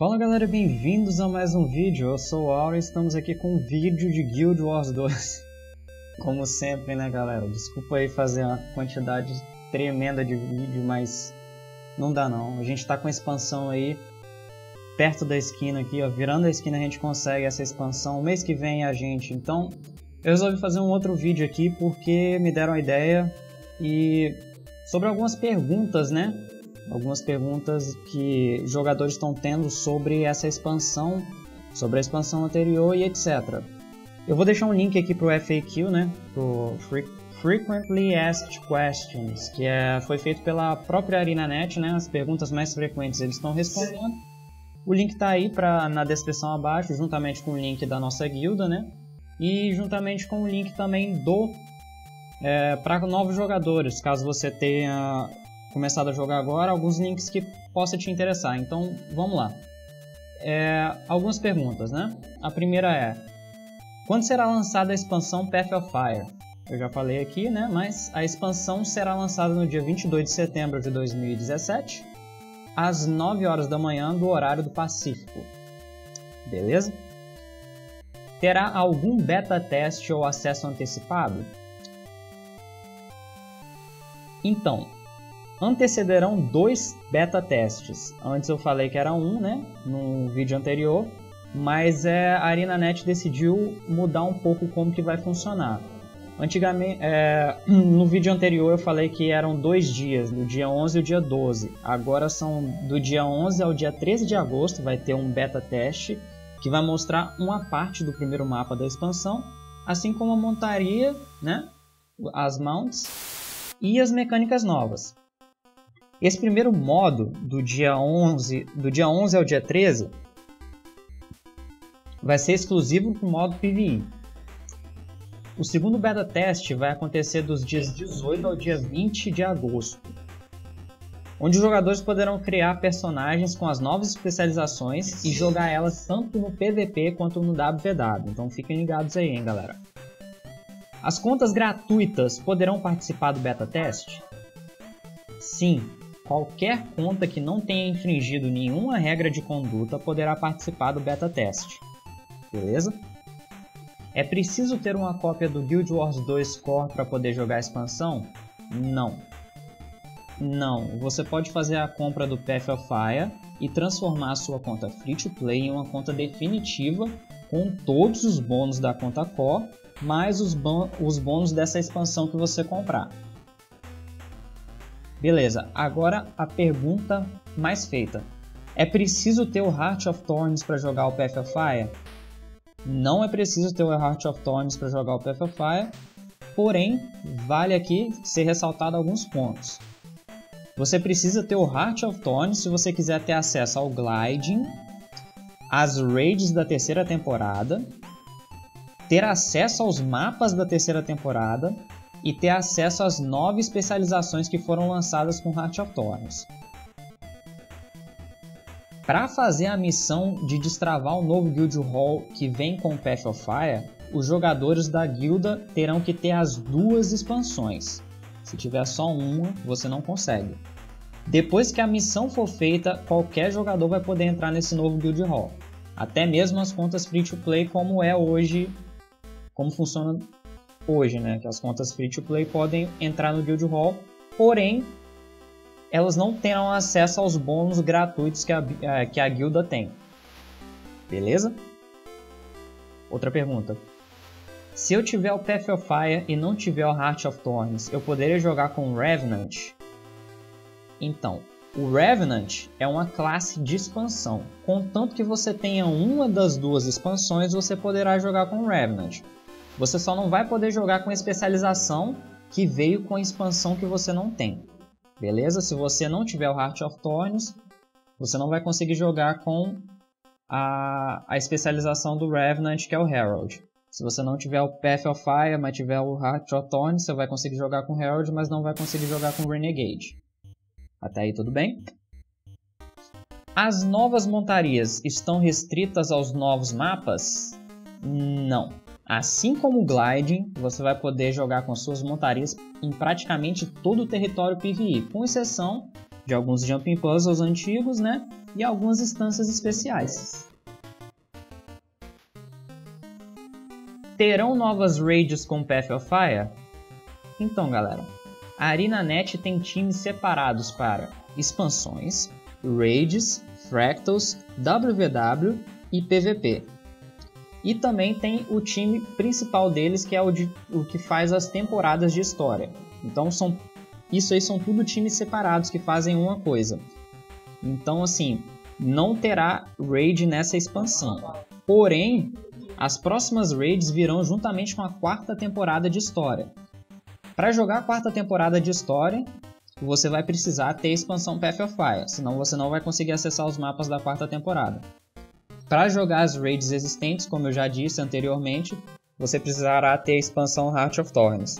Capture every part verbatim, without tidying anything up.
Fala galera, bem-vindos a mais um vídeo. Eu sou o Aura e estamos aqui com um vídeo de Guild Wars dois. Como sempre, né galera, desculpa aí fazer uma quantidade tremenda de vídeo, mas não dá não. A gente tá com a expansão aí perto da esquina aqui, ó, virando a esquina a gente consegue essa expansão. Mês que vem a gente, então eu resolvi fazer um outro vídeo aqui porque me deram a ideia e sobre algumas perguntas, né? Algumas perguntas que jogadores estão tendo sobre essa expansão, sobre a expansão anterior e etcétera. Eu vou deixar um link aqui para o F A Q, né? Pro Frequently Asked Questions, que é, foi feito pela própria ArenaNet, né? As perguntas mais frequentes eles estão respondendo. O link está aí pra, na descrição abaixo, juntamente com o link da nossa guilda, né? E juntamente com o link também do é, para novos jogadores, caso você tenha começado a jogar agora, alguns links que possa te interessar. Então, vamos lá. É, algumas perguntas, né? A primeira é: quando será lançada a expansão Path of Fire? Eu já falei aqui, né? Mas a expansão será lançada no dia vinte e dois de setembro de dois mil e dezessete, às nove horas da manhã do horário do Pacífico. Beleza? Terá algum beta teste ou acesso antecipado? Então, antecederão dois beta testes. Antes eu falei que era um, né, no vídeo anterior, mas é, a ArenaNet decidiu mudar um pouco como que vai funcionar. Antigamente, é, no vídeo anterior eu falei que eram dois dias, no dia onze e o dia doze. Agora são do dia onze ao dia treze de agosto, vai ter um beta teste que vai mostrar uma parte do primeiro mapa da expansão, assim como a montaria, né, as mounts e as mecânicas novas. Esse primeiro modo, do dia onze, do dia onze ao dia treze, vai ser exclusivo para o modo P V E. O segundo beta teste vai acontecer dos dias dezoito ao dia vinte de agosto, onde os jogadores poderão criar personagens com as novas especializações e jogar elas tanto no P V P quanto no W V W. Então fiquem ligados aí, hein, galera. As contas gratuitas poderão participar do beta teste? Sim. Qualquer conta que não tenha infringido nenhuma regra de conduta poderá participar do beta teste. Beleza? É preciso ter uma cópia do Guild Wars dois Core para poder jogar a expansão? Não. Não. Você pode fazer a compra do Path of Fire e transformar a sua conta Free to Play em uma conta definitiva com todos os bônus da conta Core, mais os, os bônus dessa expansão que você comprar. Beleza, agora a pergunta mais feita. É preciso ter o Heart of Thorns para jogar o Path of Fire? Não é preciso ter o Heart of Thorns para jogar o Path of Fire, porém, vale aqui ser ressaltado alguns pontos. Você precisa ter o Heart of Thorns se você quiser ter acesso ao Gliding, às raids da terceira temporada, ter acesso aos mapas da terceira temporada, e ter acesso às nove especializações que foram lançadas com Heart of Thorns. Para fazer a missão de destravar o novo Guild Hall que vem com o Path of Fire, os jogadores da guilda terão que ter as duas expansões. Se tiver só uma, você não consegue. Depois que a missão for feita, qualquer jogador vai poder entrar nesse novo Guild Hall. Até mesmo as contas Free to Play, como é hoje, como funciona hoje, né, que as contas Free to Play podem entrar no Guild Hall, porém elas não terão acesso aos bônus gratuitos que a, que a guilda tem. Beleza? Outra pergunta. Se eu tiver o Path of Fire e não tiver o Heart of Thorns, eu poderia jogar com o Revenant? Então, o Revenant é uma classe de expansão. Contanto que você tenha uma das duas expansões, você poderá jogar com o Revenant. Você só não vai poder jogar com a especialização que veio com a expansão que você não tem. Beleza? Se você não tiver o Heart of Thorns, você não vai conseguir jogar com a, a especialização do Revenant, que é o Herald. Se você não tiver o Path of Fire, mas tiver o Heart of Thorns, você vai conseguir jogar com o Herald, mas não vai conseguir jogar com o Renegade. Até aí tudo bem? As novas montarias estão restritas aos novos mapas? Não. Assim como o Gliding, você vai poder jogar com suas montarias em praticamente todo o território P V E, com exceção de alguns Jumping Puzzles antigos, né? E algumas instâncias especiais. Terão novas raids com Path of Fire? Então, galera, a ArenaNet tem times separados para expansões, raids, fractals, W V W e P V P. E também tem o time principal deles, que é o, de, o que faz as temporadas de história. Então, são, isso aí são tudo times separados que fazem uma coisa. Então, assim, não terá raid nessa expansão. Porém, as próximas raids virão juntamente com a quarta temporada de história. Para jogar a quarta temporada de história, você vai precisar ter a expansão Path of Fire, senão você não vai conseguir acessar os mapas da quarta temporada. Para jogar as raids existentes, como eu já disse anteriormente, você precisará ter a expansão Heart of Thorns.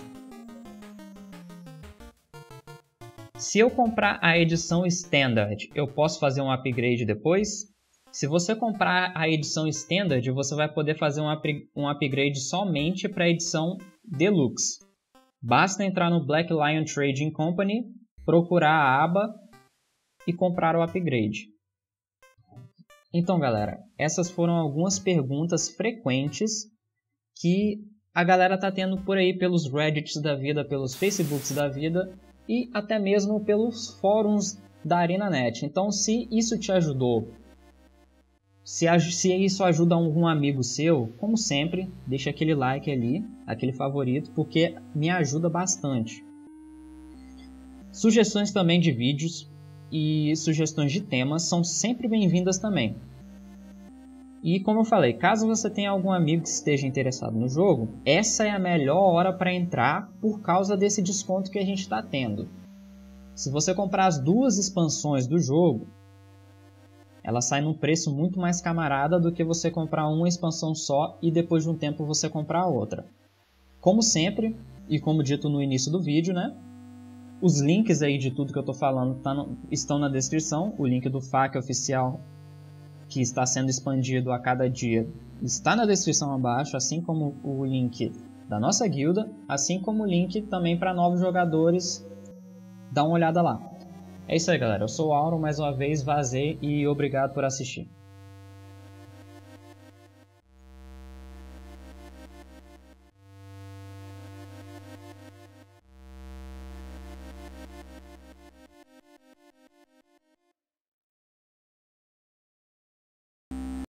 Se eu comprar a edição Standard, eu posso fazer um upgrade depois? Se você comprar a edição Standard, você vai poder fazer um, up um upgrade somente para a edição Deluxe. Basta entrar no Black Lion Trading Company, procurar a aba e comprar o upgrade. Então, galera, essas foram algumas perguntas frequentes que a galera tá tendo por aí pelos Reddits da vida, pelos Facebooks da vida e até mesmo pelos fóruns da ArenaNet. Então, se isso te ajudou, se, se isso ajuda algum amigo seu, como sempre, deixa aquele like ali, aquele favorito, porque me ajuda bastante. Sugestões também de vídeos e sugestões de temas são sempre bem-vindas também. E como eu falei, caso você tenha algum amigo que esteja interessado no jogo, essa é a melhor hora para entrar por causa desse desconto que a gente está tendo. Se você comprar as duas expansões do jogo, ela sai num preço muito mais camarada do que você comprar uma expansão só e depois de um tempo você comprar a outra. Como sempre, e como dito no início do vídeo, né? Os links aí de tudo que eu estou falando tá no, estão na descrição. O link do F A Q oficial, que está sendo expandido a cada dia, está na descrição abaixo, assim como o link da nossa guilda, assim como o link também para novos jogadores. Dá uma olhada lá. É isso aí, galera. Eu sou o Auro, mais uma vez, vazei e obrigado por assistir.